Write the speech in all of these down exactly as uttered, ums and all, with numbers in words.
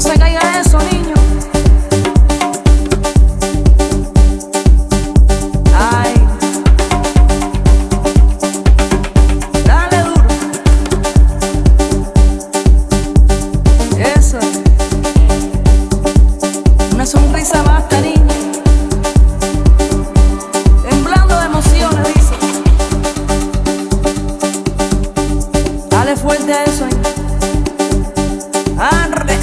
no se caiga eso, niño. Ay, dale duro. Eso es. Una sonrisa basta, niño. Temblando de emociones, dice. Dale fuerte a eso, niño. Arre.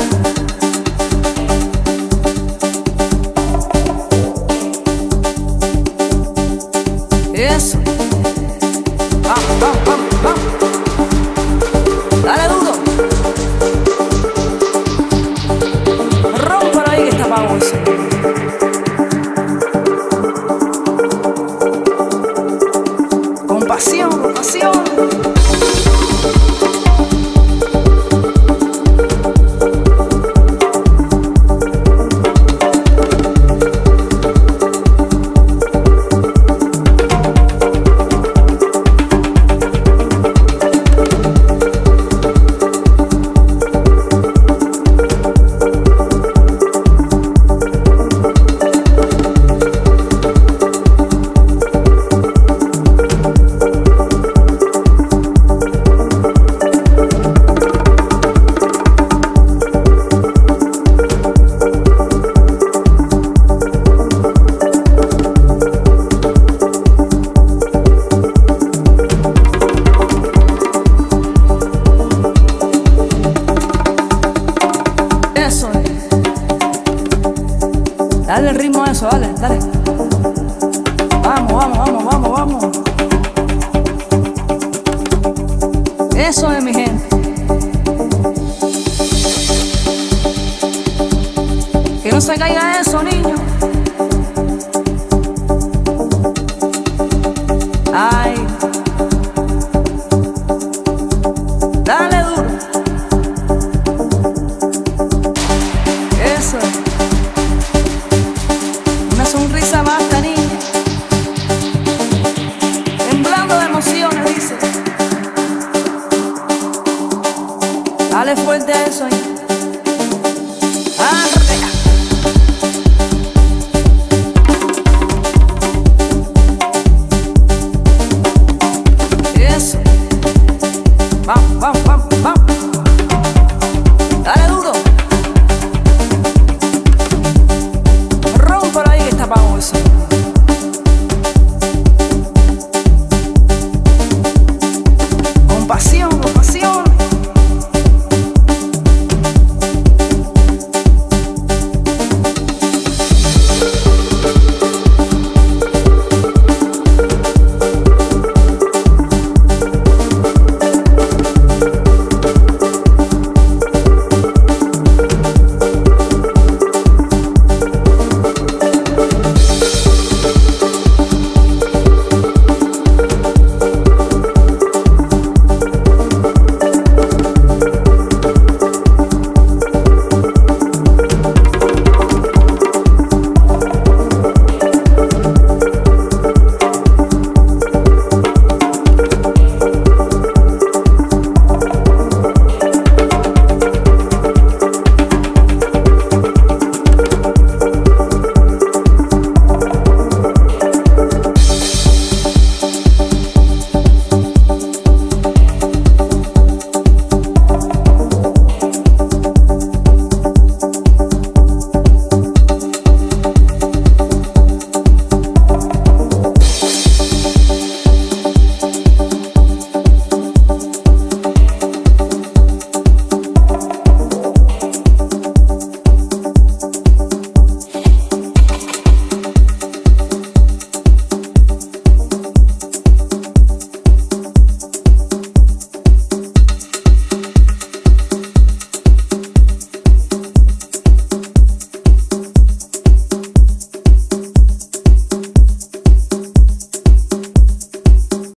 Eso. Vamos, vamos, vamos, vamos. Dale duro. Rómpalo ahí que está pago eso. Con pasión, con pasión. Eso es. Dale el ritmo a eso, dale, dale. Vamos, vamos, vamos, vamos, vamos. Eso es, mi gente. Que no se caiga eso, niño.